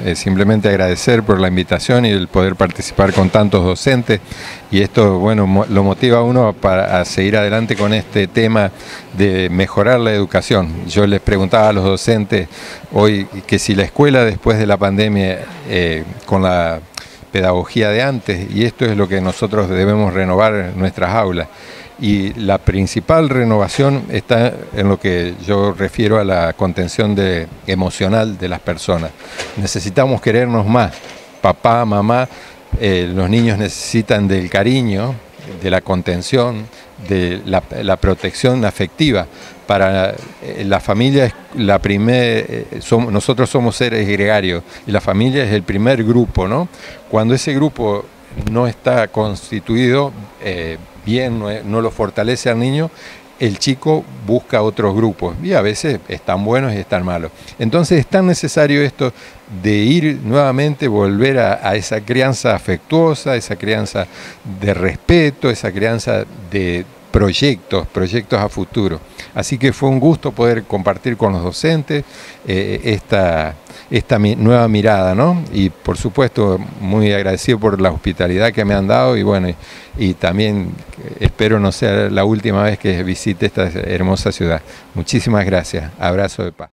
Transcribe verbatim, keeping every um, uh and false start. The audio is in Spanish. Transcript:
eh, simplemente agradecer por la invitación y el poder participar con tantos docentes, y esto, bueno, mo lo motiva a uno para a seguir adelante con este tema de mejorar la educación. Yo les preguntaba a los docentes hoy que si la escuela después de la pandemia, eh, con la pedagogía de antes, y esto es lo que nosotros debemos renovar en nuestras aulas. Y la principal renovación está en lo que yo refiero a la contención de, emocional de las personas. Necesitamos querernos más. Papá, mamá, eh, los niños necesitan del cariño, de la contención, de la, la protección afectiva. Para eh, la familia es la primer, eh, somos, nosotros somos seres gregarios y la familia es el primer grupo, ¿no? Cuando ese grupo no está constituido eh, bien, no, no lo fortalece al niño, el chico busca otros grupos y a veces están buenos y están malos. Entonces es tan necesario esto de ir nuevamente, volver a, a esa crianza afectuosa, esa crianza de respeto, esa crianza de proyectos, proyectos a futuro. Así que fue un gusto poder compartir con los docentes eh, esta, esta mi, nueva mirada, ¿no? Y por supuesto muy agradecido por la hospitalidad que me han dado y bueno, y, y también espero no sea la última vez que visite esta hermosa ciudad. Muchísimas gracias. Abrazo de paz.